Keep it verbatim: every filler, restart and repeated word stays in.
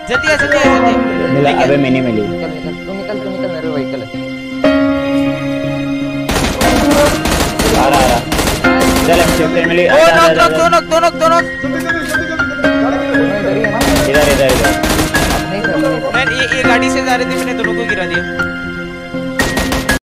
जल्दी आ जल्दी आ जल्दी। मिला अबे मिनी मिली। निकल निकल तू निकल तू निकल मेरे व्हीकल है। आ रहा आ रहा चल हम शिफ्ट मिली। ओ नॉक नॉक दो नॉक दो नॉक दो नॉक। इधर इधर इधर नहीं सर मैं ये ये गाड़ी से जा रही थी मैंने दोनों को गिरा दिया।